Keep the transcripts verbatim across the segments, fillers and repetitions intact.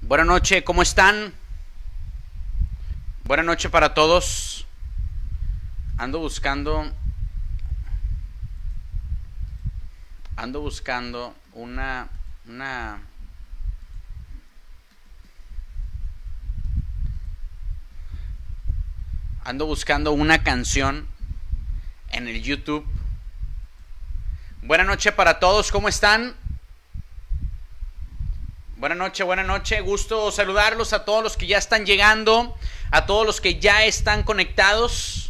Buenas noches, ¿cómo están? Buenas noches para todos. Ando buscando Ando buscando una una Ando buscando una canción en el YouTube. Buenas noches para todos, ¿cómo están? Buenas noches, buenas noches, gusto saludarlos a todos los que ya están llegando, a todos los que ya están conectados,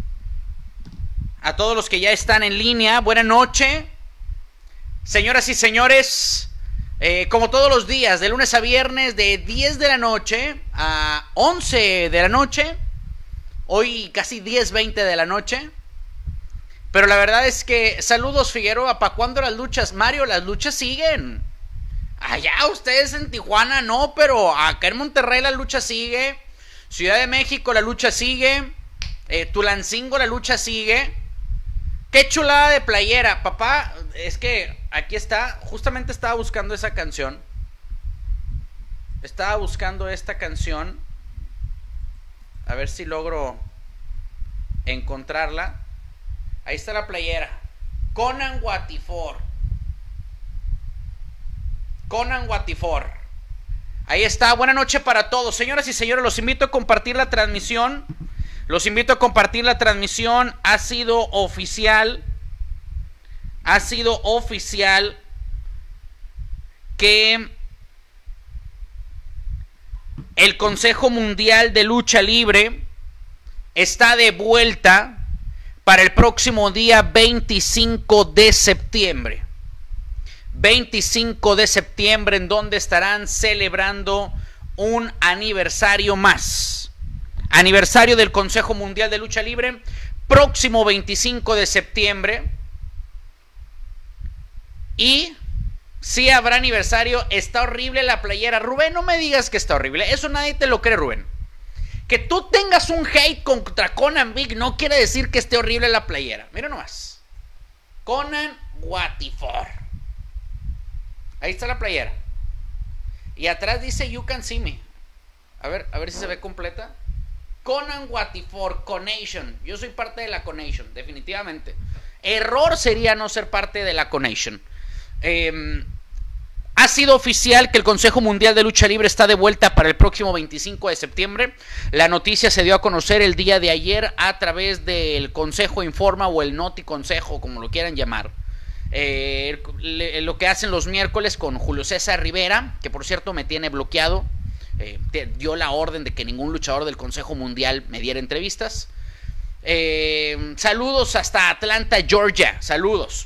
a todos los que ya están en línea. Buenas noches, señoras y señores, eh, como todos los días, de lunes a viernes, de diez de la noche a once de la noche, hoy casi diez, veinte de la noche, pero la verdad es que, saludos Figueroa, ¿para cuándo las luchas? Mario, las luchas siguen. Allá ustedes en Tijuana no, pero acá en Monterrey la lucha sigue. Ciudad de México la lucha sigue. eh, Tulancingo la lucha sigue. Qué chulada de playera, papá. Es que aquí está, justamente estaba buscando esa canción. Estaba buscando esta canción. A ver si logro encontrarla. Ahí está la playera. Conan Watifor. Conan Watifor. Ahí está, buena noche para todos. Señoras y señores, los invito a compartir la transmisión. Los invito a compartir la transmisión. Ha sido oficial. Ha sido oficial que el Consejo Mundial de Lucha Libre está de vuelta para el próximo día veinticinco de septiembre. veinticinco de septiembre, en donde estarán celebrando un aniversario más. Aniversario del Consejo Mundial de Lucha Libre, próximo veinticinco de septiembre. Y sí habrá aniversario. Está horrible la playera. Rubén, no me digas que está horrible. Eso nadie te lo cree, Rubén. Que tú tengas un hate contra Conan Big no quiere decir que esté horrible la playera. Mira nomás. Conan Watifor. Ahí está la playera. Y atrás dice You Can See Me. A ver, a ver si se ve completa. Conan Watifor, Conation. Yo soy parte de la Conation, definitivamente. Error sería no ser parte de la Conation. Eh, ha sido oficial que el Consejo Mundial de Lucha Libre está de vuelta para el próximo veinticinco de septiembre. La noticia se dio a conocer el día de ayer a través del Consejo Informa o el Noti Consejo, como lo quieran llamar. Eh, le, lo que hacen los miércoles con Julio César Rivera, que por cierto me tiene bloqueado. eh, te, dio la orden de que ningún luchador del Consejo Mundial me diera entrevistas. eh, saludos hasta Atlanta, Georgia, saludos.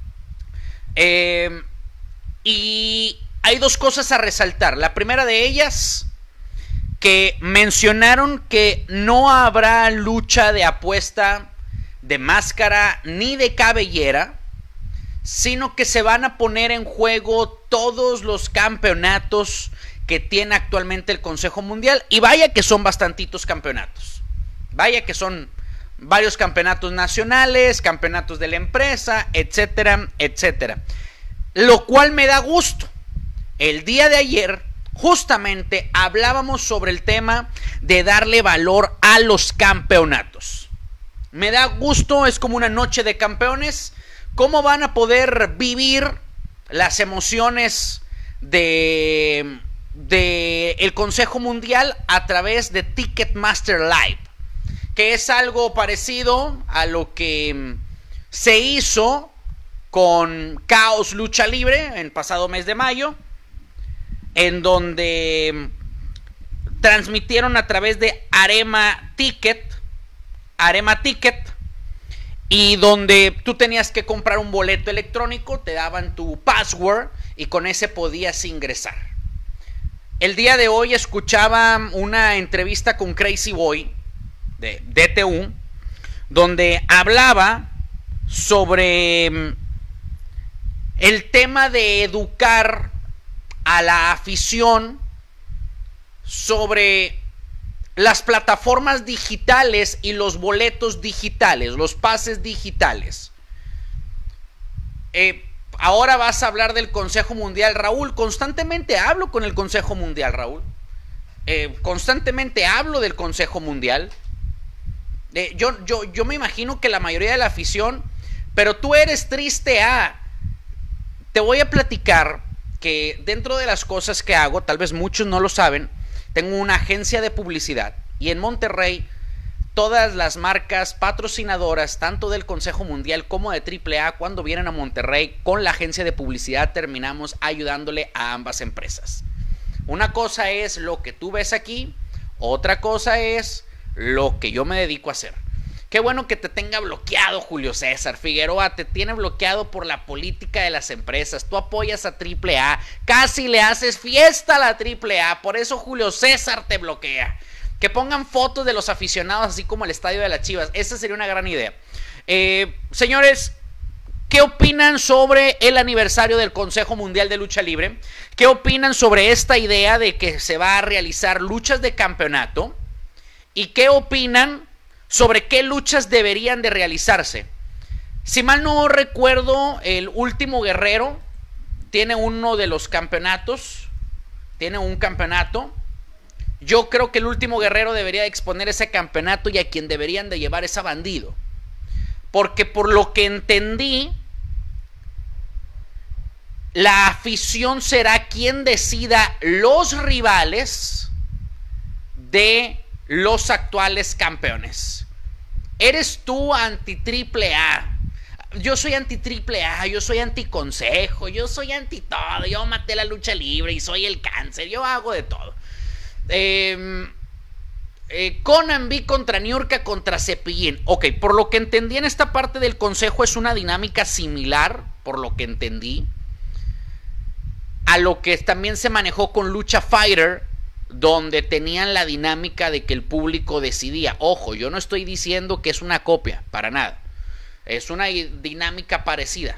eh, y hay dos cosas a resaltar. La primera de ellas, que mencionaron que no habrá lucha de apuesta, de máscara ni de cabellera, sino que se van a poner en juego todos los campeonatos que tiene actualmente el Consejo Mundial. Y vaya que son bastantitos campeonatos. Vaya que son varios campeonatos nacionales, campeonatos de la empresa, etcétera, etcétera. Lo cual me da gusto. El día de ayer, justamente, hablábamos sobre el tema de darle valor a los campeonatos. Me da gusto, es como una noche de campeones. ¿Cómo van a poder vivir las emociones de, de el Consejo Mundial a través de Ticketmaster Live? Que es algo parecido a lo que se hizo con Caos Lucha Libre en el pasado mes de mayo, en donde transmitieron a través de Arema Ticket, Arema Ticket, y donde tú tenías que comprar un boleto electrónico, te daban tu password y con ese podías ingresar. El día de hoy escuchaba una entrevista con Crazy Boy de D T U, donde hablaba sobre el tema de educar a la afición sobre las plataformas digitales y los boletos digitales, los pases digitales. Eh, ahora vas a hablar del Consejo Mundial, Raúl. Constantemente hablo con el Consejo Mundial, Raúl. Eh, constantemente hablo del Consejo Mundial. Eh, yo, yo, yo me imagino que la mayoría de la afición, pero tú eres triste A. Te voy a platicar que dentro de las cosas que hago, tal vez muchos no lo saben, tengo una agencia de publicidad y en Monterrey todas las marcas patrocinadoras, tanto del Consejo Mundial como de triple A, cuando vienen a Monterrey con la agencia de publicidad, terminamos ayudándole a ambas empresas. Una cosa es lo que tú ves aquí, otra cosa es lo que yo me dedico a hacer. Qué bueno que te tenga bloqueado Julio César Figueroa, te tiene bloqueado por la política de las empresas. Tú apoyas a triple A, casi le haces fiesta a la triple A, por eso Julio César te bloquea. Que pongan fotos de los aficionados, así como el estadio de las Chivas. Esa sería una gran idea. Eh, señores, ¿qué opinan sobre el aniversario del Consejo Mundial de Lucha Libre? ¿Qué opinan sobre esta idea de que se va a realizar luchas de campeonato? ¿Y qué opinan sobre qué luchas deberían de realizarse? Si mal no recuerdo, el Último Guerrero tiene uno de los campeonatos. Tiene un campeonato. Yo creo que el Último Guerrero debería de exponer ese campeonato y a quien deberían de llevar es a Bandido. Porque por lo que entendí, la afición será quien decida los rivales de los actuales campeones. ¿Eres tú anti triple A? Yo soy anti triple A, yo soy anti consejo, yo soy anti todo. Yo maté la lucha libre y soy el cáncer, yo hago de todo. Eh, eh, Conan B contra Niurka contra Cepillín. Ok, por lo que entendí en esta parte del consejo es una dinámica similar, por lo que entendí, a lo que también se manejó con Lucha Fighter, donde tenían la dinámica de que el público decidía. Ojo, yo no estoy diciendo que es una copia, para nada. Es una dinámica parecida.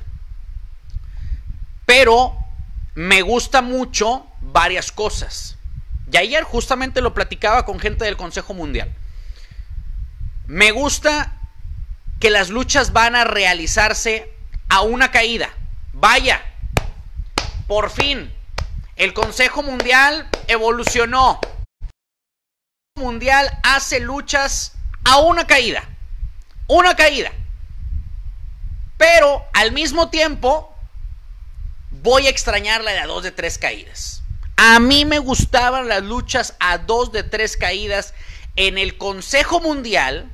Pero me gusta mucho varias cosas. Y ayer justamente lo platicaba con gente del Consejo Mundial. Me gusta que las luchas van a realizarse a una caída. Vaya, por fin, el Consejo Mundial evolucionó. El Consejo Mundial hace luchas a una caída. Una caída. Pero al mismo tiempo voy a extrañar la de a dos de tres caídas. A mí me gustaban las luchas a dos de tres caídas en el Consejo Mundial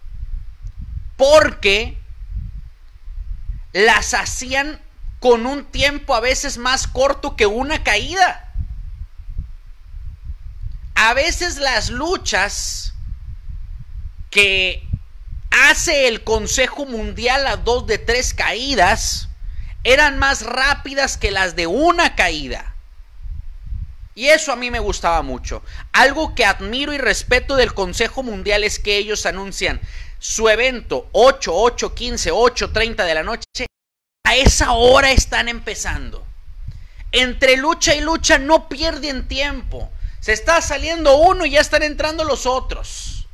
porque las hacían con un tiempo a veces más corto que una caída. A veces las luchas que hace el Consejo Mundial a dos de tres caídas eran más rápidas que las de una caída. Y eso a mí me gustaba mucho. Algo que admiro y respeto del Consejo Mundial es que ellos anuncian su evento ocho, ocho, quince, ocho, treinta de la noche. A esa hora están empezando. Entre lucha y lucha no pierden tiempo. Se está saliendo uno y ya están entrando los otros.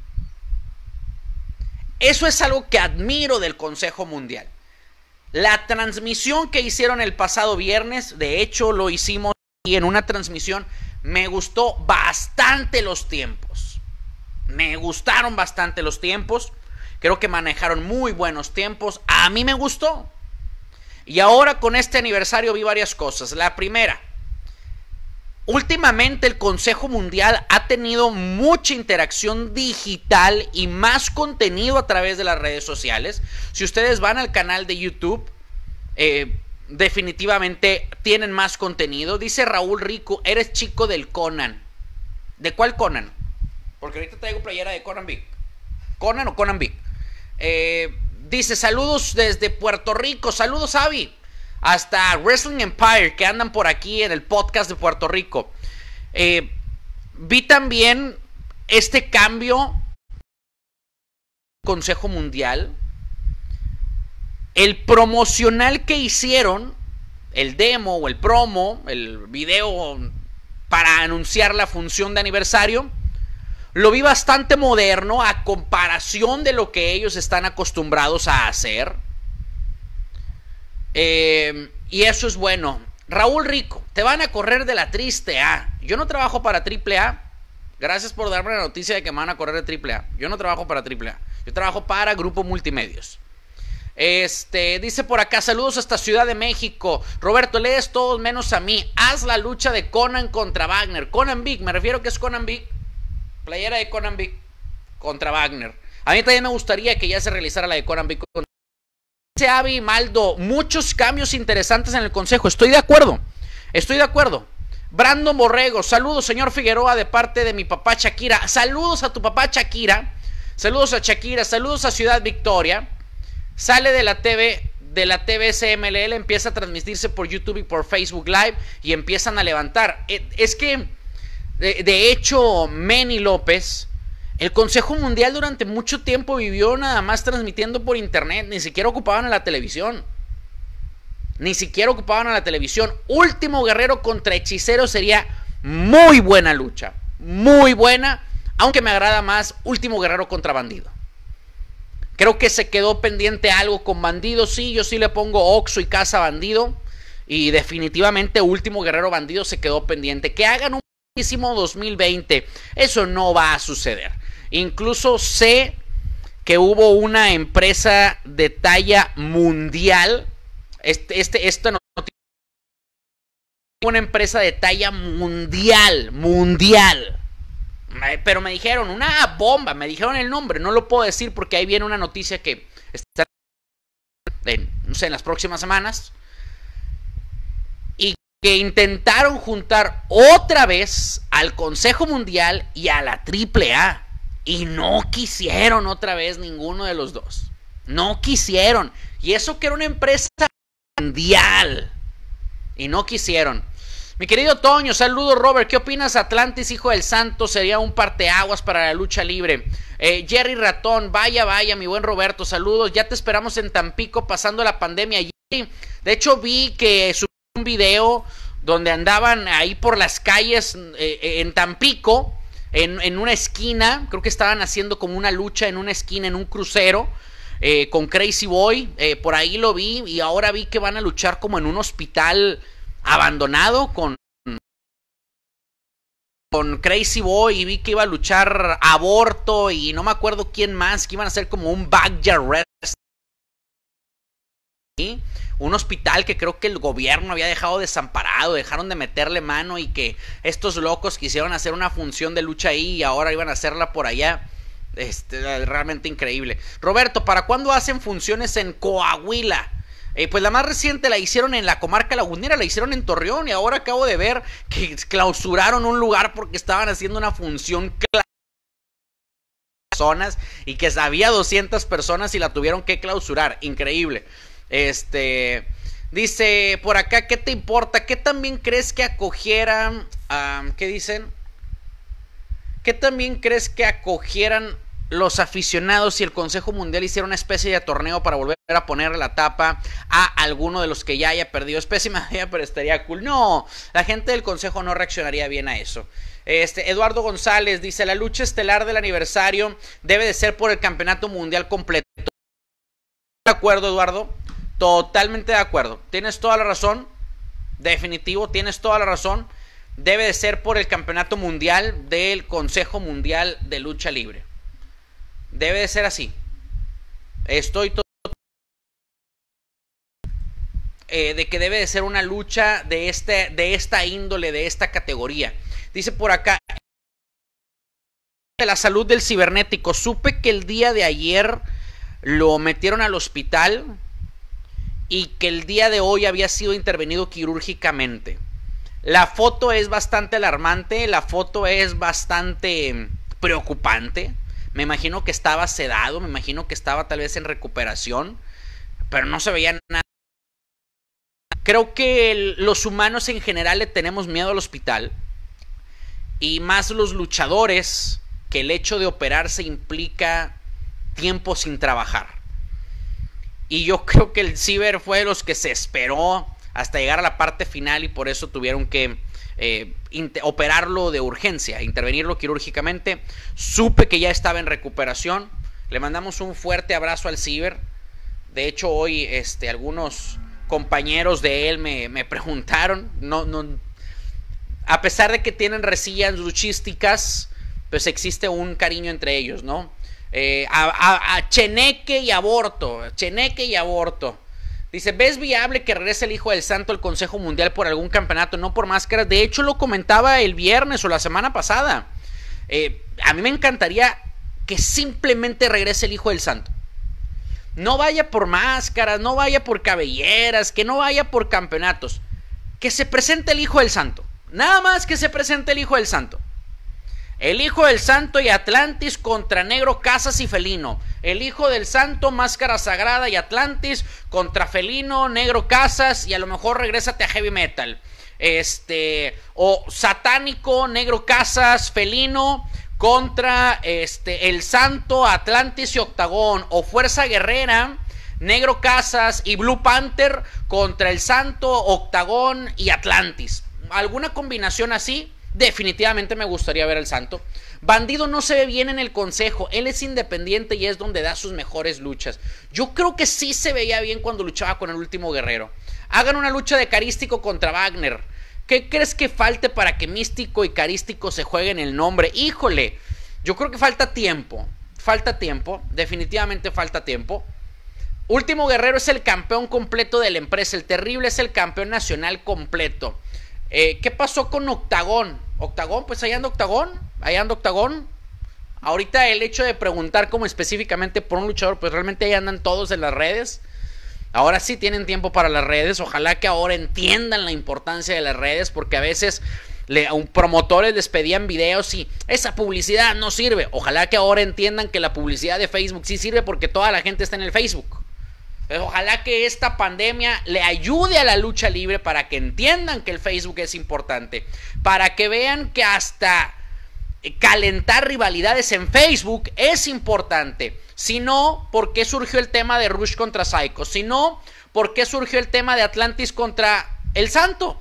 Eso es algo que admiro del Consejo Mundial. La transmisión que hicieron el pasado viernes, de hecho lo hicimos y en una transmisión, me gustó bastante los tiempos. Me gustaron bastante los tiempos. Creo que manejaron muy buenos tiempos. A mí me gustó. Y ahora con este aniversario vi varias cosas. La primera, últimamente el Consejo Mundial ha tenido mucha interacción digital y más contenido a través de las redes sociales. Si ustedes van al canal de YouTube, eh, definitivamente tienen más contenido. Dice Raúl Rico, eres chico del Conan. ¿De cuál Conan? Porque ahorita traigo playera de Conan Big. ¿Conan o Conan Big? Eh, dice, saludos desde Puerto Rico. Saludos, Avi. Hasta Wrestling Empire, que andan por aquí en el podcast de Puerto Rico. Eh, vi también este cambio Consejo Mundial. El promocional que hicieron, el demo o el promo, el video para anunciar la función de aniversario, lo vi bastante moderno a comparación de lo que ellos están acostumbrados a hacer. Eh, Y eso es bueno. Raúl Rico, te van a correr de la triste A. Yo no trabajo para triple A. Gracias por darme la noticia de que me van a correr de triple A. Yo no trabajo para triple A. Yo trabajo para Grupo Multimedios. Este, dice por acá, saludos hasta Ciudad de México. Roberto, lees todos menos a mí. Haz la lucha de Conan contra Wagner. Conan Big, me refiero que es Conan Big. Playera de Conan Big contra Wagner. A mí también me gustaría que ya se realizara la de Conan Big contra... Dice Avi Maldo, muchos cambios interesantes en el consejo. Estoy de acuerdo. Estoy de acuerdo. Brandon Borrego, saludos señor Figueroa de parte de mi papá Shakira. Saludos a tu papá Shakira. Saludos a Shakira, saludos a Ciudad Victoria. Sale de la T V, de la T V C M L L, empieza a transmitirse por YouTube y por Facebook Live y empiezan a levantar. Es que, de, de hecho, Manny López, el Consejo Mundial durante mucho tiempo vivió nada más transmitiendo por internet, ni siquiera ocupaban a la televisión. Ni siquiera ocupaban a la televisión. Último Guerrero contra Hechicero sería muy buena lucha, muy buena, aunque me agrada más Último Guerrero contra Bandido. Creo que se quedó pendiente algo con Bandido. Sí, yo sí le pongo Oxxo y Casa Bandido. Y definitivamente Último Guerrero Bandido se quedó pendiente. Que hagan un buenísimo dos mil veinte. Eso no va a suceder. Incluso sé que hubo una empresa de talla mundial. Este, este, esta noticia. Una empresa de talla mundial. Mundial. Pero me dijeron una bomba, me dijeron el nombre, no lo puedo decir porque ahí viene una noticia que está en, no sé, en las próximas semanas, y que intentaron juntar otra vez al Consejo Mundial y a la triple A y no quisieron otra vez ninguno de los dos, no quisieron, y eso que era una empresa mundial y no quisieron. Mi querido Toño, saludos Robert, ¿qué opinas? Atlantis, hijo del santo, sería un parteaguas para la lucha libre. eh, Jerry Ratón, vaya, vaya, mi buen Roberto, saludos, ya te esperamos en Tampico pasando la pandemia. De hecho vi que subió un video donde andaban ahí por las calles eh, en Tampico, en, en una esquina, creo que estaban haciendo como una lucha en una esquina, en un crucero, eh, con Crazy Boy, eh, por ahí lo vi, y ahora vi que van a luchar como en un hospital abandonado con con Crazy Boy, y vi que iba a luchar Aborto y no me acuerdo quién más, que iban a hacer como un backyard wrestling, ¿sí? Un hospital que creo que el gobierno había dejado desamparado, dejaron de meterle mano, y que estos locos quisieron hacer una función de lucha ahí y ahora iban a hacerla por allá. Este, realmente increíble. Roberto, ¿para cuándo hacen funciones en Coahuila? Eh, pues la más reciente la hicieron en la comarca lagunera, la hicieron en Torreón, y ahora acabo de ver que clausuraron un lugar porque estaban haciendo una función personas y que había doscientas personas y la tuvieron que clausurar. Increíble. Este dice por acá, ¿qué te importa? ¿Qué también crees que acogieran? Um, ¿Qué dicen? ¿Qué también crees que acogieran los aficionados y el Consejo Mundial hiciera una especie de torneo para volver a poner la tapa a alguno de los que ya haya perdido? Especie idea, pero estaría cool. No, la gente del Consejo no reaccionaría bien a eso. Este, Eduardo González dice, la lucha estelar del aniversario debe de ser por el campeonato mundial completo. De acuerdo, Eduardo, totalmente de acuerdo. Tienes toda la razón, definitivo, tienes toda la razón. Debe de ser por el campeonato mundial del Consejo Mundial de Lucha Libre. Debe de ser así. Estoy todo eh, de que debe de ser una lucha de este, de esta índole, de esta categoría. Dice por acá, de la salud del cibernético. Supe que el día de ayer lo metieron al hospital y que el día de hoy había sido intervenido quirúrgicamente. La foto es bastante alarmante, la foto es bastante preocupante. Me imagino que estaba sedado, me imagino que estaba tal vez en recuperación, pero no se veía nada. Creo que el, los humanos en general le tenemos miedo al hospital, y más los luchadores, que el hecho de operarse implica tiempo sin trabajar. Y yo creo que el Ciber fue de los que se esperó hasta llegar a la parte final, y por eso tuvieron que eh, operarlo de urgencia, intervenirlo quirúrgicamente. Supe que ya estaba en recuperación. Le mandamos un fuerte abrazo al Ciber. De hecho, hoy este, algunos compañeros de él me, me preguntaron, no, no, a pesar de que tienen resillas luchísticas, pues existe un cariño entre ellos, ¿no? Eh, a, a, a Cheneque y Aborto, Cheneque y Aborto. Dice, ¿ves viable que regrese el Hijo del Santo al Consejo Mundial por algún campeonato, no por máscaras? De hecho, lo comentaba el viernes o la semana pasada. Eh, a mí me encantaría que simplemente regrese el Hijo del Santo. No vaya por máscaras, no vaya por cabelleras, que no vaya por campeonatos. Que se presente el Hijo del Santo. Nada más que se presente el Hijo del Santo. El Hijo del Santo y Atlantis contra Negro Casas y Felino. El Hijo del Santo, Máscara Sagrada y Atlantis contra Felino, Negro Casas y a lo mejor regrésate a Heavy Metal. Este, o Satánico, Negro Casas, Felino contra este, El Santo, Atlantis y Octagón. O Fuerza Guerrera, Negro Casas y Blue Panther contra El Santo, Octagón y Atlantis. Alguna combinación así. Definitivamente me gustaría ver al Santo. Bandido no se ve bien en el consejo. Él es independiente y es donde da sus mejores luchas. Yo creo que sí se veía bien cuando luchaba con el Último Guerrero. Hagan una lucha de Carístico contra Wagner. ¿Qué crees que falte para que Místico y Carístico se jueguen el nombre? Híjole, yo creo que falta tiempo. Falta tiempo, definitivamente falta tiempo. Último Guerrero es el campeón completo de la empresa. El Terrible es el campeón nacional completo. Eh, ¿Qué pasó con Octagón? Octagón, pues ahí anda Octagón, ahí anda Octagón. Ahorita el hecho de preguntar como específicamente por un luchador, pues realmente ahí andan todos en las redes. Ahora sí tienen tiempo para las redes. Ojalá que ahora entiendan la importancia de las redes, porque a veces le, a un promotores les pedían videos y esa publicidad no sirve. Ojalá que ahora entiendan que la publicidad de Facebook sí sirve, porque toda la gente está en el Facebook. Ojalá que esta pandemia le ayude a la lucha libre para que entiendan que el Facebook es importante, para que vean que hasta calentar rivalidades en Facebook es importante. Si no, ¿por qué surgió el tema de Rush contra Psycho? Si no, ¿por qué surgió el tema de Atlantis contra El Santo?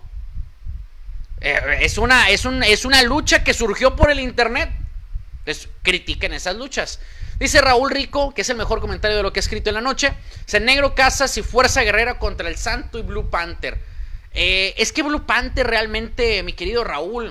Eh, es, una, es, un, es una lucha que surgió por el internet. Entonces, critiquen esas luchas. Dice Raúl Rico, que es el mejor comentario de lo que he escrito en la noche. Dice, Negro Casas y Fuerza Guerrera contra El Santo y Blue Panther. Eh, es que Blue Panther realmente, mi querido Raúl,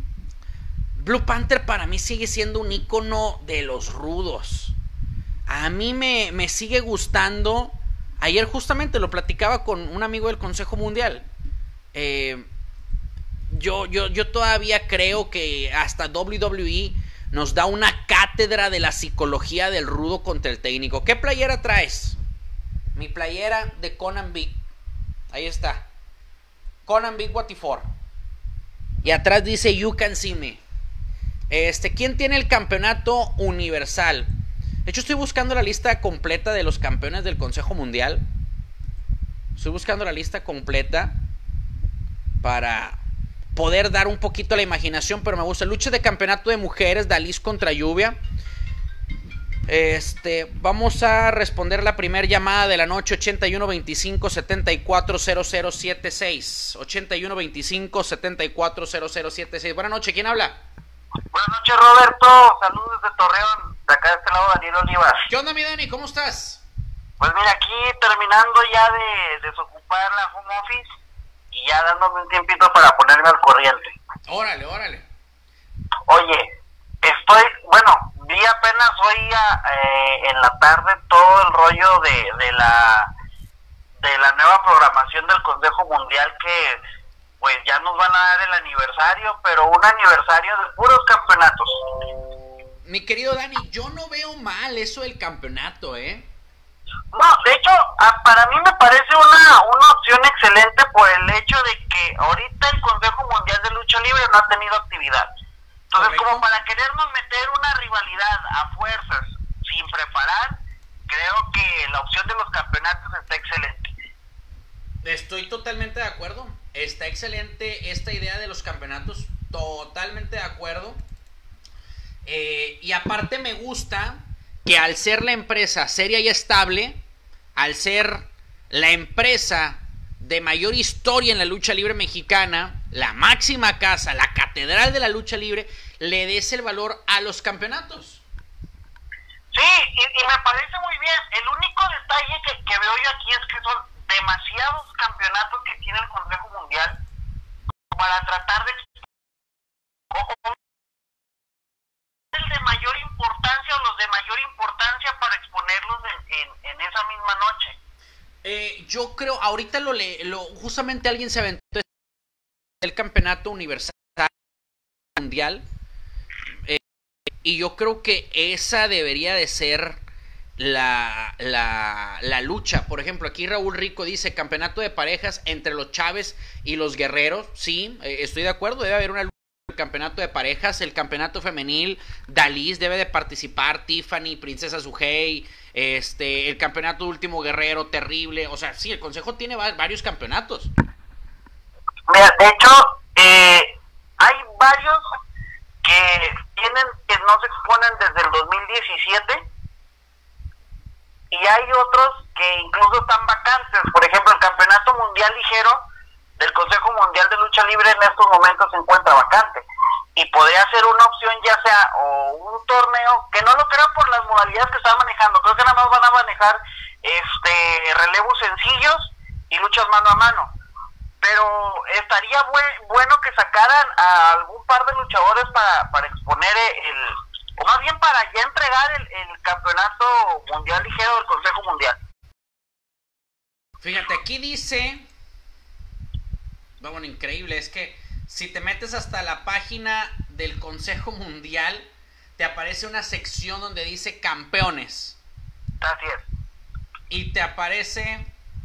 Blue Panther para mí sigue siendo un ícono de los rudos. A mí me, me sigue gustando. Ayer justamente lo platicaba con un amigo del Consejo Mundial. Eh, yo, yo, yo todavía creo que hasta doble u doble u E nos da una cátedra de la psicología del rudo contra el técnico. ¿Qué playera traes? Mi playera de Conan Big. Ahí está. Conan Big What for. Y atrás dice You Can See Me. Este, ¿quién tiene el campeonato universal? De hecho, estoy buscando la lista completa de los campeones del Consejo Mundial. Estoy buscando la lista completa para poder dar un poquito a la imaginación, pero me gusta. Lucha de campeonato de mujeres, Dalís contra Lluvia. Este, vamos a responder la primera llamada de la noche, ochenta y uno veinticinco setenta y cuatro cero cero setenta y seis. ochenta y uno veinticinco setenta y cuatro cero cero setenta y seis. Buenas noches, ¿quién habla? Buenas noches, Roberto. Saludos desde Torreón. De acá de este lado, Daniel Olivas. ¿Qué onda, mi Dani? ¿Cómo estás? Pues mira, aquí terminando ya de desocupar la home office y ya dándome un tiempito para ponerme al corriente. Órale, órale. Oye, estoy, bueno, vi apenas hoy a, eh, en la tarde todo el rollo de, de la de la nueva programación del Consejo Mundial, que pues ya nos van a dar el aniversario, pero un aniversario de puros campeonatos. Mi querido Dani, yo no veo mal eso del campeonato, ¿eh? No, de hecho, a, para mí me parece una, una opción excelente por el hecho de que ahorita el Consejo Mundial de Lucha Libre no ha tenido actividad. Entonces, correcto, como para querernos meter una rivalidad a fuerzas sin preparar, creo que la opción de los campeonatos está excelente. Estoy totalmente de acuerdo. Está excelente esta idea de los campeonatos. Totalmente de acuerdo. Eh, y aparte me gusta que al ser la empresa seria y estable, al ser la empresa de mayor historia en la lucha libre mexicana, la máxima casa, la catedral de la lucha libre, le des el valor a los campeonatos. Sí, y, y me parece muy bien. El único detalle que, que veo yo aquí es que son demasiados campeonatos que tiene el Consejo Mundial para tratar de o, o el de mayor importancia o los de mayor importancia para exponerlos en, en, en esa misma noche. Eh, yo creo, ahorita lo le, lo justamente alguien se aventó el campeonato universal mundial, eh, y yo creo que esa debería de ser la, la, la lucha. Por ejemplo, aquí Raúl Rico dice campeonato de parejas entre los Chávez y los Guerreros. Sí, eh, estoy de acuerdo, debe haber una lucha. El campeonato de parejas, el campeonato femenil, Dalis debe de participar, Tiffany, Princesa Sujei, este, el campeonato Último Guerrero, terrible. O sea, sí, el Consejo tiene va varios campeonatos. Mira, de hecho, eh, hay varios que tienen, que no se exponen desde el dos mil diecisiete, y hay otros que incluso están vacantes. Por ejemplo, el campeonato mundial ligero del Consejo Mundial de Lucha Libre en estos momentos se encuentra vacante, y podría ser una opción, ya sea o un torneo, que no lo creo por las modalidades que están manejando. Creo que nada más van a manejar este relevos sencillos y luchas mano a mano, pero estaría buen, bueno que sacaran a algún par de luchadores para, para exponer el, o más bien para ya entregar el, el campeonato mundial ligero del Consejo Mundial. Fíjate, aquí dice, bueno, increíble, es que si te metes hasta la página del Consejo Mundial, te aparece una sección donde dice campeones. Así es. Y te aparece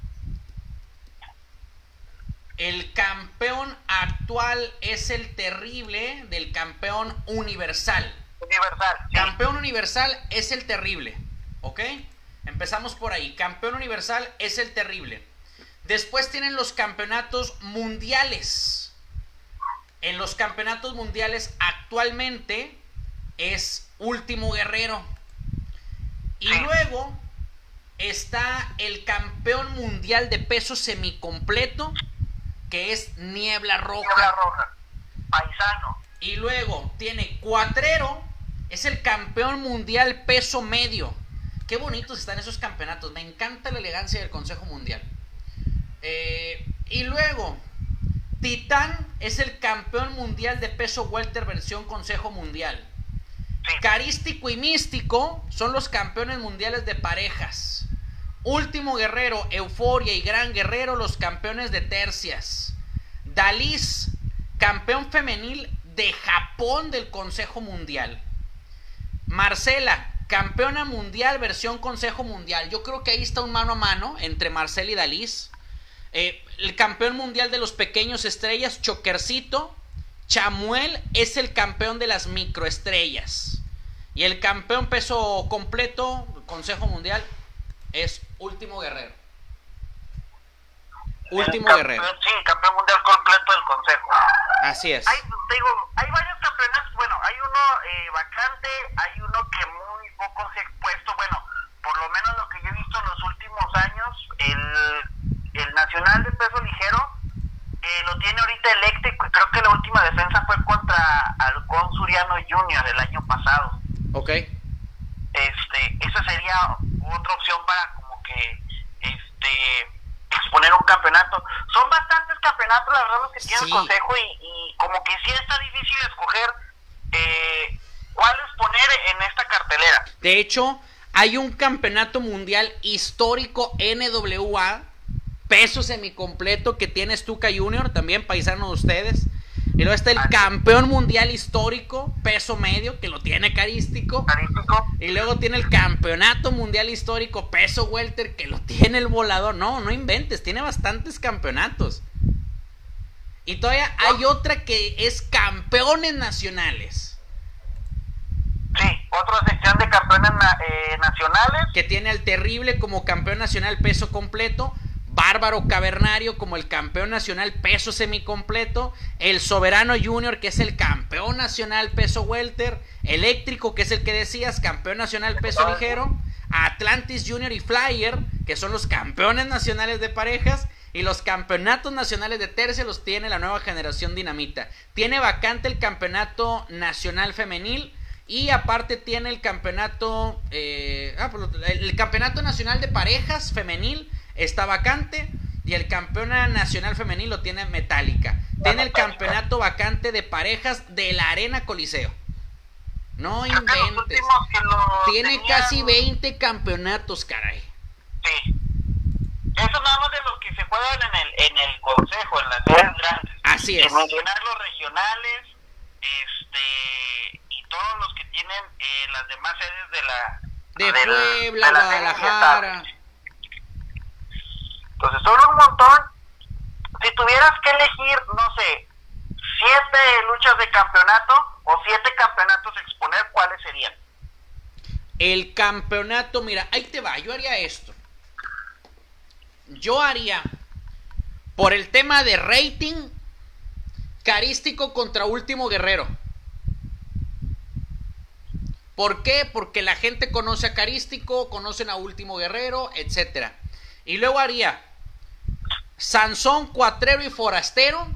el campeón actual es el terrible del campeón universal. Universal, sí. Campeón universal es el terrible, ¿ok? Empezamos por ahí. Campeón universal es el terrible. Después tienen los campeonatos mundiales. En los campeonatos mundiales actualmente es Último Guerrero. Y luego está el campeón mundial de peso semicompleto, que es Niebla Roja. Niebla Roja, paisano. Y luego tiene Cuatrero, es el campeón mundial peso medio. Qué bonitos están esos campeonatos. Me encanta la elegancia del Consejo Mundial. Eh, y luego Titán es el campeón mundial de peso welter versión Consejo Mundial. Sí. Carístico y Místico son los campeones mundiales de parejas. Último Guerrero, Euforia y Gran Guerrero, los campeones de tercias. Dalis, campeón femenil de Japón del Consejo Mundial. Marcela, campeona mundial versión Consejo Mundial. Yo creo que ahí está un mano a mano entre Marcela y Dalis. Eh, el campeón mundial de los pequeños estrellas, Chokercito. Chamuel es el campeón de las microestrellas. Y el campeón peso completo, Consejo Mundial, es Último Guerrero. Último campeón, Guerrero. Sí, campeón mundial completo del Consejo. Así es. Hay, digo, hay varios campeonatos. Bueno, hay uno eh, vacante, hay uno que muy poco se ha expuesto. Bueno, por lo menos lo que yo he visto en los últimos años, el, el nacional de peso ligero eh, lo tiene ahorita Eléctrico, y creo que la última defensa fue contra Halcón Suriano junior el año pasado. Ok. Este, esa sería otra opción para como que este exponer un campeonato. Son bastantes campeonatos, la verdad, los que tiene sí. el Consejo, y, y como que sí está difícil escoger eh, cuáles poner en esta cartelera. De hecho, hay un campeonato mundial histórico N W A, peso semicompleto, que tiene Stuka Junior, también paisano de ustedes. Y luego está el campeón mundial histórico, peso medio, que lo tiene Carístico. Carístico. Y luego tiene el campeonato mundial histórico, peso welter, que lo tiene el Volador. No, no inventes, tiene bastantes campeonatos. Y todavía hay otra que es campeones nacionales. Sí, otra sección de campeones eh, nacionales. Que tiene al Terrible como campeón nacional peso completo. Bárbaro Cavernario como el campeón nacional peso semicompleto, el Soberano Junior, que es el campeón nacional peso welter, Eléctrico, que es el que decías, campeón nacional peso ligero, Atlantis Junior y Flyer, que son los campeones nacionales de parejas, y los campeonatos nacionales de tercia los tiene la nueva generación Dinamita. Tiene vacante el campeonato nacional femenil, y aparte tiene el campeonato eh, ah, el campeonato nacional de parejas femenil. está vacante. Y el campeón nacional femenil lo tiene Metallica. Tiene el campeonato vacante de parejas de la Arena Coliseo. No inventes. Tiene casi veinte campeonatos, caray. Sí. Eso nada más de los que se juegan en el, en el consejo, en las ciudades grandes. Así es. Sin mencionar los regionales, este, y todos los que tienen eh, las demás sedes de la... De, de Puebla, la, de Guadalajara. Entonces son un montón. Si tuvieras que elegir, no sé, siete luchas de campeonato o siete campeonatos a exponer, ¿cuáles serían? El campeonato, mira, ahí te va, yo haría esto. Yo haría, por el tema de rating, Carístico contra Último Guerrero. ¿Por qué? Porque la gente conoce a Carístico, conocen a Último Guerrero, etcétera. Y luego haría Sansón, Cuatrero y Forastero.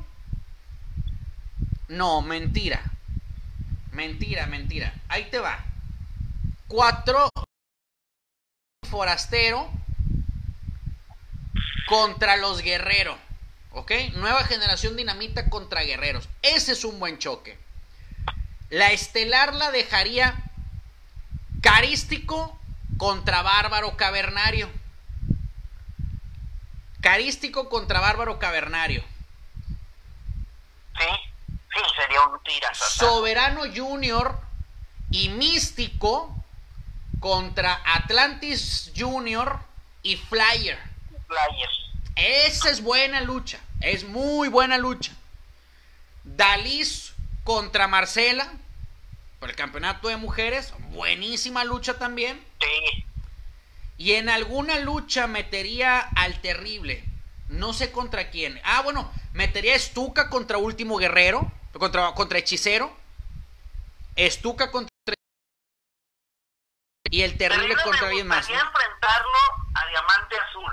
No, mentira. Mentira, mentira. Ahí te va. Cuatro Forastero contra los Guerrero. ¿Ok? Nueva generación Dinamita contra Guerreros. Ese es un buen choque. La estelar la dejaría Carístico contra Bárbaro Cavernario. Carístico contra Bárbaro Cavernario. Sí, sí, sería un tirazo. Soberano Junior y Místico contra Atlantis Junior y Flyer. Flyer. Esa es buena lucha. Es muy buena lucha. Dalis contra Marcela por el campeonato de mujeres. Buenísima lucha también. Sí. Y en alguna lucha metería al Terrible. No sé contra quién. Ah, bueno, metería a Estuca contra Último Guerrero. Contra, contra Hechicero. Estuca contra... Y el Terrible, Terrible contra alguien más. Me gustaría enfrentarlo a Diamante Azul.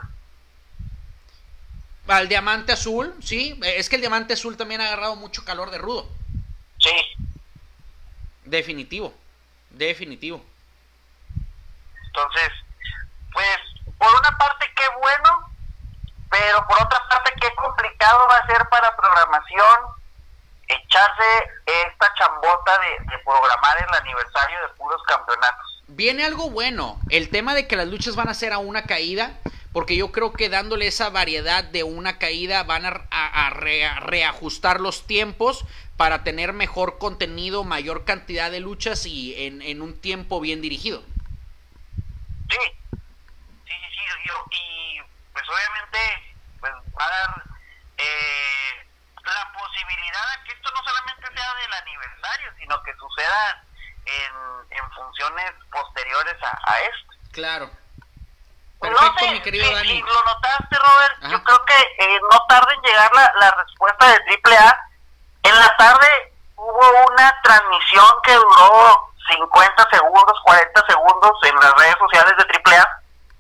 Al Diamante Azul, sí. Es que el Diamante Azul también ha agarrado mucho calor de Rudo. Sí. Definitivo. Definitivo. Entonces, pues, por una parte qué bueno, pero por otra parte qué complicado va a ser para programación echarse esta chambota de, de programar el aniversario de puros campeonatos. Viene algo bueno, el tema de que las luchas van a ser a una caída, porque yo creo que dándole esa variedad de una caída van a, a, a, re, a reajustar los tiempos para tener mejor contenido, mayor cantidad de luchas y en, en un tiempo bien dirigido. Sí, sí, sí, sí, yo, y pues obviamente pues va a dar eh, la posibilidad de que esto no solamente sea del aniversario, sino que suceda en, en funciones posteriores a, a esto. Claro. Perfecto, no sé, mi querido si, Dani. Si lo notaste, Robert, Ajá. Yo creo que eh, no tarda en llegar la, la respuesta de Triple A. En la tarde hubo una transmisión que duró cincuenta segundos, cuarenta segundos en las redes sociales de Triple A.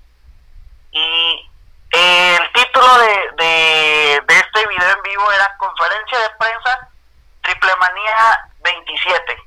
Y eh, el título de, de, de este video en vivo era Conferencia de Prensa Triple Manía veintisiete.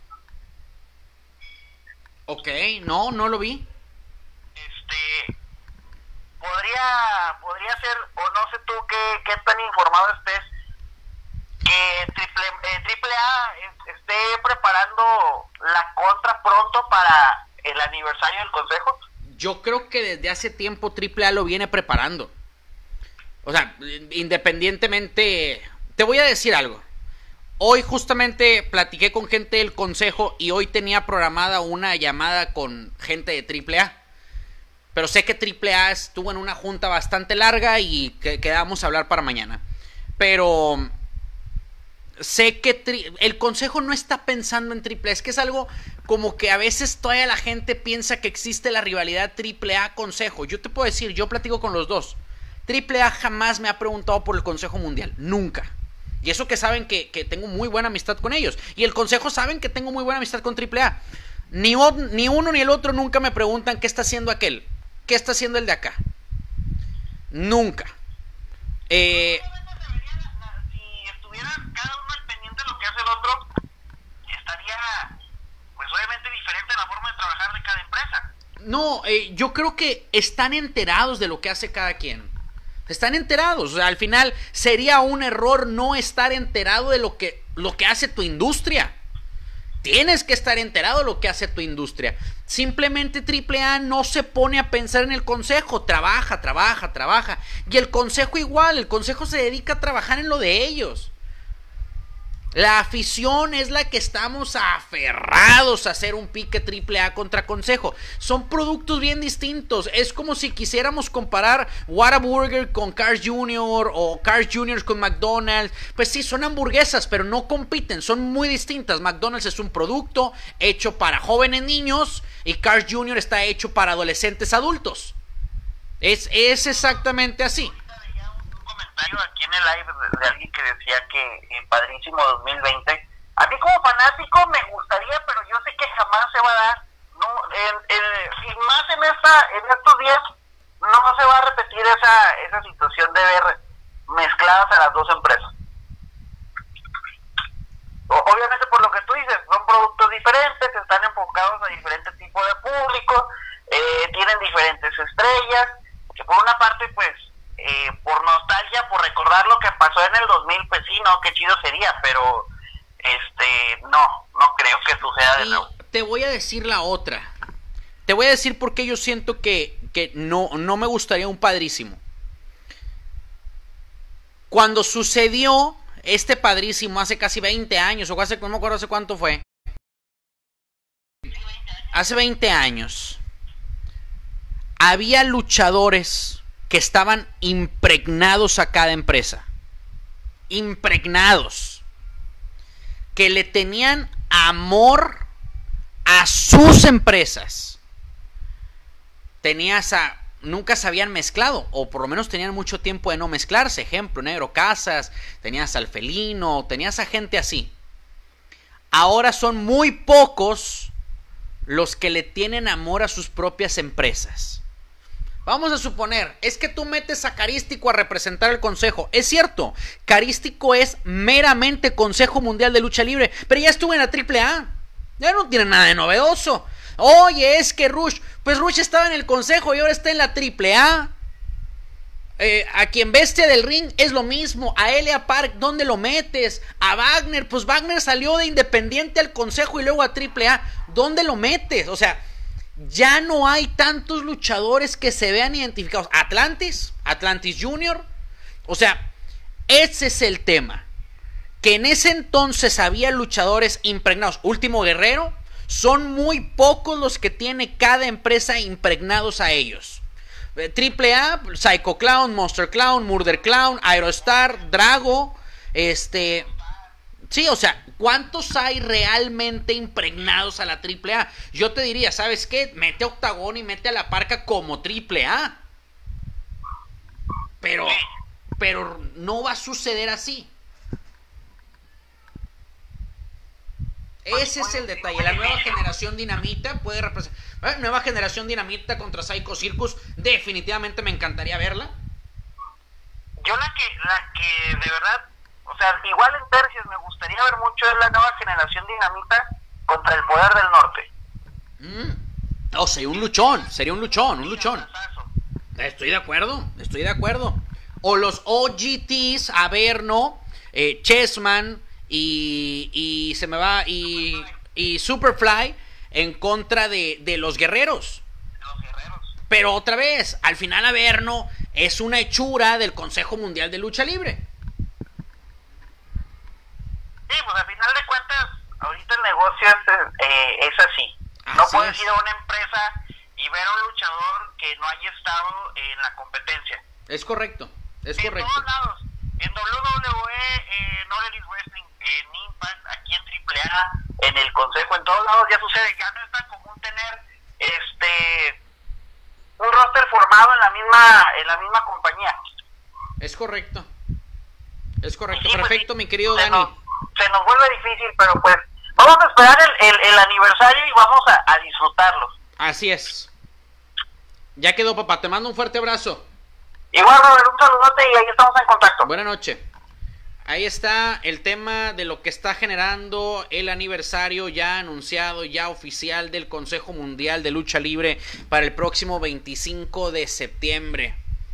Ok, no, no lo vi. Este... Podría, podría ser, o no sé tú qué, qué tan informado estés, que Triple, eh, Triple A esté preparando la contra pronto para el aniversario del Consejo. Yo creo que desde hace tiempo Triple A lo viene preparando. O sea, independientemente... Te voy a decir algo. Hoy justamente platiqué con gente del Consejo y hoy tenía programada una llamada con gente de Triple A. Pero sé que Triple A estuvo en una junta bastante larga y que quedamos a hablar para mañana. Pero sé que tri el Consejo no está pensando en Triple A. Es que es algo como que a veces todavía la gente piensa que existe la rivalidad Triple A-Consejo. Yo te puedo decir, yo platico con los dos. Triple A jamás me ha preguntado por el Consejo Mundial. Nunca. Y eso que saben que, que tengo muy buena amistad con ellos. Y el Consejo saben que tengo muy buena amistad con Triple A. Ni, ni uno ni el otro nunca me preguntan qué está haciendo aquel. ¿Qué está haciendo el de acá? Nunca. Eh, si estuvieran cada uno al pendiente de lo que hace el otro, estaría, pues obviamente diferente la forma de trabajar de cada empresa. No, eh, yo creo que están enterados de lo que hace cada quien. Están enterados. O sea, al final sería un error no estar enterado de lo que, lo que hace tu industria. Tienes que estar enterado de lo que hace tu industria. Simplemente Triple A no se pone a pensar en el consejo. Trabaja, trabaja, trabaja. Y el consejo igual. El consejo se dedica a trabajar en lo de ellos. La afición es la que estamos aferrados a hacer un pique Triple A contra Consejo. Son productos bien distintos. Es como si quisiéramos comparar Whataburger con Carl's junior o Carl's junior con McDonald's. Pues sí, son hamburguesas, pero no compiten. Son muy distintas. McDonald's es un producto hecho para jóvenes niños y Carl's junior está hecho para adolescentes adultos. Es, es exactamente así. Aquí en el live de, de alguien que decía que eh, padrísimo dos mil veinte. A mí como fanático me gustaría, pero yo sé que jamás se va a dar. No, en, en, y más en esta, en estos días no se va a repetir esa esa situación de ver mezcladas a las dos empresas. O, obviamente por lo que tú dices, son productos diferentes, están enfocados a diferentes tipos de público, eh, tienen diferentes estrellas, que por una parte pues Eh, por nostalgia, por recordar lo que pasó en el dos mil, pues sí, no, qué chido sería, pero este, no, no creo que suceda de nuevo. Te voy a decir la otra. Te voy a decir por qué yo siento que, que no, no me gustaría un padrísimo. Cuando sucedió este padrísimo hace casi veinte años, o hace, no me acuerdo hace cuánto fue. Hace veinte años. Había luchadores que estaban impregnados a cada empresa. Impregnados. Que le tenían amor a sus empresas. Tenías a... Nunca se habían mezclado, o por lo menos tenían mucho tiempo de no mezclarse. Ejemplo, Negro Casas, tenías al Felino, tenías a gente así. Ahora son muy pocos los que le tienen amor a sus propias empresas. Vamos a suponer, es que tú metes a Carístico a representar el consejo. Es cierto, Carístico es meramente Consejo Mundial de Lucha Libre, pero ya estuvo en la Triple A. Ya no tiene nada de novedoso. Oye, es que Rush, pues Rush estaba en el consejo y ahora está en la Triple A. Eh, a quien Bestia del Ring es lo mismo. A Elia Park, ¿dónde lo metes? A Wagner, pues Wagner salió de Independiente al consejo y luego a Triple A. ¿Dónde lo metes? O sea, ya no hay tantos luchadores que se vean identificados. Atlantis, Atlantis junior. O sea, ese es el tema. Que en ese entonces había luchadores impregnados. Último Guerrero. Son muy pocos los que tiene cada empresa impregnados a ellos. Triple A, Psycho Clown, Monster Clown, Murder Clown, Aerostar, Drago. Este... Sí, o sea, ¿cuántos hay realmente impregnados a la Triple A? Yo te diría, ¿sabes qué? Mete a Octagón y mete a La Parca como Triple A. Pero, pero no va a suceder así. Ese es el detalle. La nueva generación Dinamita puede representar... ¿Eh? Nueva generación Dinamita contra Psycho Circus. Definitivamente me encantaría verla. Yo la que, la que de verdad... O sea, igual en tercios me gustaría ver mucho es la nueva generación Dinamita contra el Poder del Norte. Mm. O sea, un luchón, sería un luchón, un luchón. Estoy de acuerdo, estoy de acuerdo. O los O G Ts, Averno, eh, Chessman y, y se me va, y, y Superfly en contra de, de los guerreros. Los guerreros. Pero otra vez, al final Averno es una hechura del Consejo Mundial de Lucha Libre. Sí, pues al final de cuentas, ahorita el negocio es, eh, es así. así. No puedes es. ir a una empresa y ver a un luchador que no haya estado en la competencia. Es correcto, es en correcto. En todos lados, en W W E, en All Elite Wrestling, en Impact, aquí en Triple A, en el Consejo, en todos lados ya sucede. Ya no es tan común tener este un roster formado en la misma en la misma compañía. Es correcto, es correcto. Sí, perfecto, pues, mi querido Dani. Nos, se nos vuelve difícil, pero pues vamos a esperar el, el, el aniversario y vamos a, a disfrutarlo. Así es. Ya quedó, papá. Te mando un fuerte abrazo. Igual, Robert, un saludote y ahí estamos en contacto. Buenas noches. Ahí está el tema de lo que está generando el aniversario ya anunciado, ya oficial del Consejo Mundial de Lucha Libre para el próximo veinticinco de septiembre.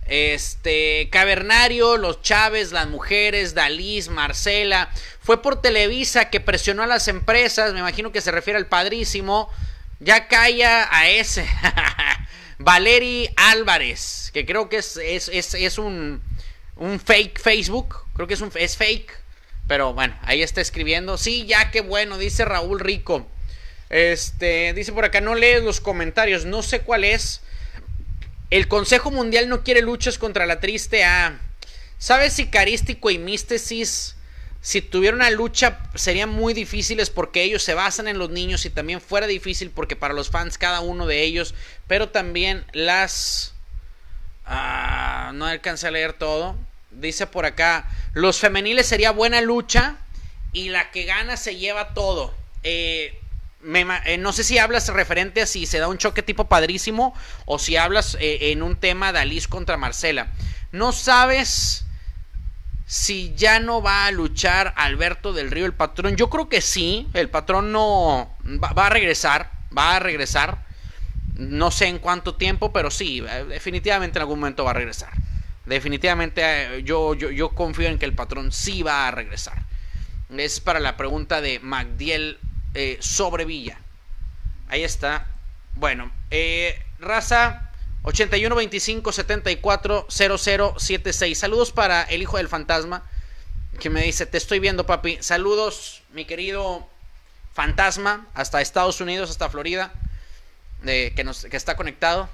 Este, Cavernario, los Chávez, las mujeres, Dalís, Marcela. Fue por Televisa que presionó a las empresas. Me imagino que se refiere al Padrísimo. Ya calla a ese. Valeri Álvarez, que creo que es, es, es, es un, un fake Facebook. Creo que es, un, es fake. Pero bueno, ahí está escribiendo. Sí, ya, qué bueno, dice Raúl Rico. Este, dice por acá, no lees los comentarios. No sé cuál es. El Consejo Mundial no quiere luchas contra la triste A. ¿Sabes si Carístico y Místesis, si tuviera una lucha, serían muy difíciles porque ellos se basan en los niños y también fuera difícil porque para los fans cada uno de ellos, pero también las... Ah, no alcancé a leer todo. Dice por acá, los femeniles sería buena lucha y la que gana se lleva todo. Eh... Me, eh, no sé si hablas referente a si se da un choque tipo Padrísimo o si hablas eh, en un tema Dalís contra Marcela. No sabes si ya no va a luchar Alberto del Río, el patrón. Yo creo que sí, el patrón no va, va a regresar, va a regresar. No sé en cuánto tiempo, pero sí, definitivamente en algún momento va a regresar. Definitivamente eh, yo, yo, yo confío en que el patrón sí va a regresar. Es para la pregunta de Magdiel Eh, sobre Villa. Ahí está. Bueno, eh, raza ochenta y uno veinticinco setenta y cuatro cero cero setenta y seis. Saludos para el hijo del fantasma que me dice, te estoy viendo, papi. Saludos, mi querido fantasma, hasta Estados Unidos, hasta Florida, eh, que, nos, que está conectado.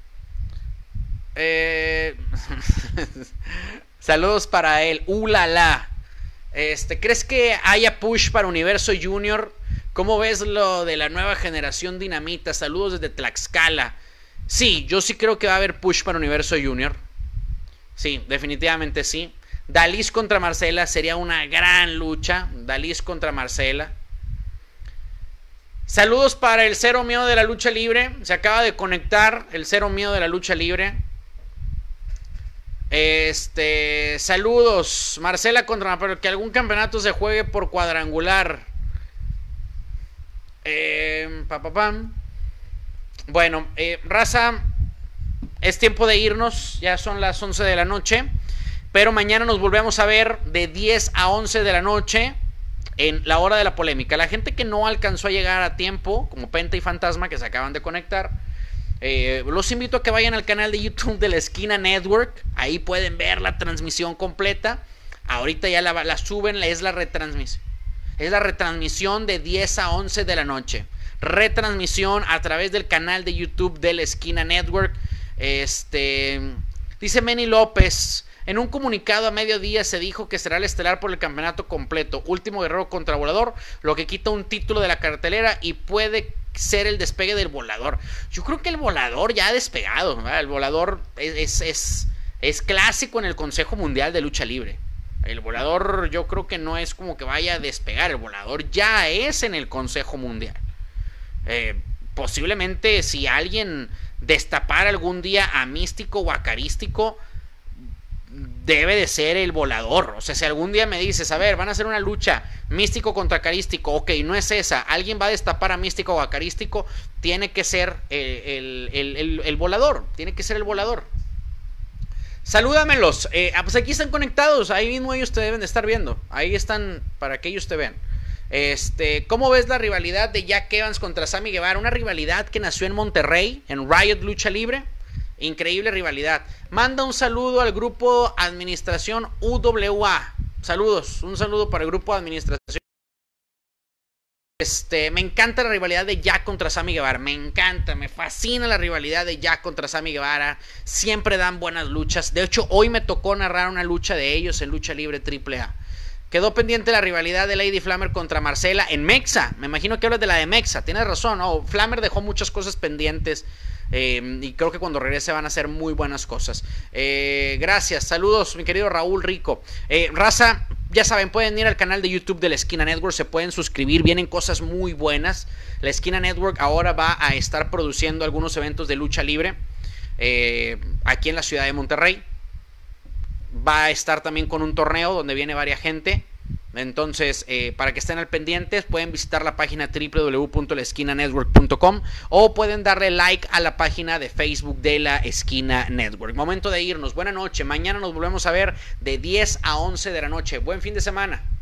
Eh... Saludos para él. Uh, la, la. Este, ¿crees que haya push para Universo Junior? ¿Cómo ves lo de la nueva generación Dinamita? Saludos desde Tlaxcala. Sí, yo sí creo que va a haber push para Universo Junior. Sí, definitivamente sí. Dalís contra Marcela sería una gran lucha. Dalís contra Marcela. Saludos para el Cero Miedo de la Lucha Libre. Se acaba de conectar el Cero Miedo de la Lucha Libre. Este, saludos. Marcela contra, pero que algún campeonato se juegue por cuadrangular. Eh, pa, pa, pam. Bueno, eh, raza, es tiempo de irnos. Ya son las once de la noche. Pero mañana nos volvemos a ver de diez a once de la noche en la hora de la polémica. La gente que no alcanzó a llegar a tiempo, como Penta y Fantasma, que se acaban de conectar, eh, los invito a que vayan al canal de YouTube de La Esquina Network. Ahí pueden ver la transmisión completa. Ahorita ya la, la suben, es la retransmisión. Es la retransmisión de diez a once de la noche. Retransmisión a través del canal de YouTube de La Esquina Network. Este, dice Manny López, en un comunicado a mediodía se dijo que será el estelar por el campeonato completo. Último Guerrero contra Volador, lo que quita un título de la cartelera y puede ser el despegue del Volador. Yo creo que el Volador ya ha despegado, ¿verdad? El Volador es, es, es, es clásico en el Consejo Mundial de Lucha Libre. El Volador yo creo que no es como que vaya a despegar. El Volador ya es en el Consejo Mundial. Eh, posiblemente si alguien destapara algún día a Místico o a Carístico, debe de ser el Volador. O sea, si algún día me dices, a ver, van a hacer una lucha Místico contra Carístico, ok, no es esa, alguien va a destapar a Místico o a Carístico, tiene que ser el, el, el, el, el Volador. Tiene que ser el Volador. Salúdamelos, eh, pues aquí están conectados, ahí mismo ellos te deben de estar viendo, ahí están para que ellos te vean. Este, ¿cómo ves la rivalidad de Jack Evans contra Sammy Guevara? Una rivalidad que nació en Monterrey, en Riot Lucha Libre, increíble rivalidad. Manda un saludo al grupo Administración U W A, saludos, un saludo para el grupo Administración. Este, me encanta la rivalidad de Jack contra Sammy Guevara. Me encanta, me fascina la rivalidad de Jack contra Sammy Guevara. Siempre dan buenas luchas. De hecho, hoy me tocó narrar una lucha de ellos en Lucha Libre triple A. Quedó pendiente la rivalidad de Lady Flammer contra Marcela en Mexa. Me imagino que hablas de la de Mexa. Tienes razón, ¿no? Flammer dejó muchas cosas pendientes. Eh, y creo que cuando regrese van a ser muy buenas cosas. Eh, gracias, saludos, mi querido Raúl Rico. Eh, raza, ya saben, pueden ir al canal de YouTube de La Esquina Network, se pueden suscribir, vienen cosas muy buenas. La Esquina Network ahora va a estar produciendo algunos eventos de lucha libre eh, aquí en la ciudad de Monterrey. Va a estar también con un torneo donde viene varia gente Entonces, eh, para que estén al pendientes, pueden visitar la página doble u doble u doble u punto la esquina network punto com o pueden darle like a la página de Facebook de La Esquina Network. Momento de irnos. Buena noche. Mañana nos volvemos a ver de diez a once de la noche. Buen fin de semana.